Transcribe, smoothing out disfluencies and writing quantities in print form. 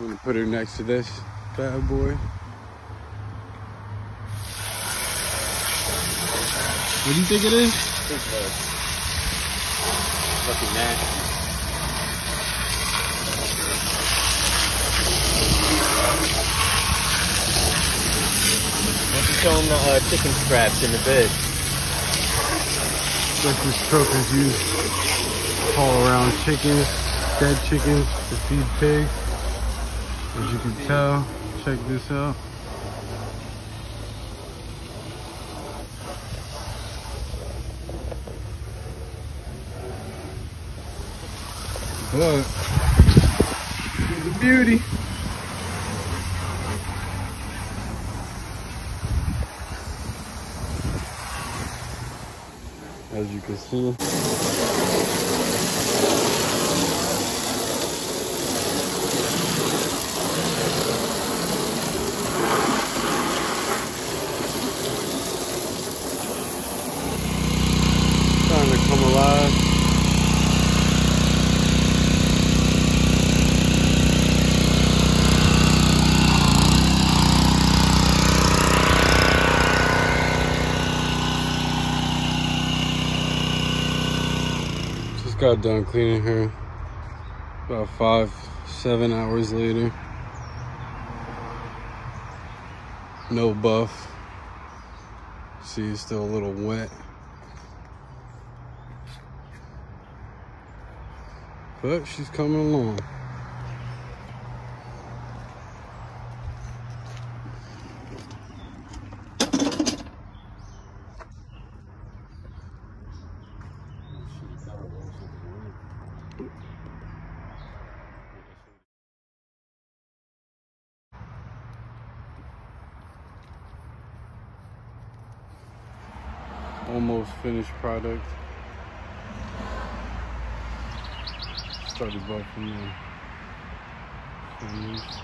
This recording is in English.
I'm gonna put her next to this bad boy. What do you think it is? I think fucking nasty. Let's show them the chicken scraps in the bed. What this truckers use to haul around chickens, dead chickens to feed pigs. As you can tell, check this out. But it's a beauty. As you can see. Starting to come alive. Just got done cleaning her about 5-7 hours later. No buff. See, it's still a little wet. But she's coming along. Almost finished product. Started buffing the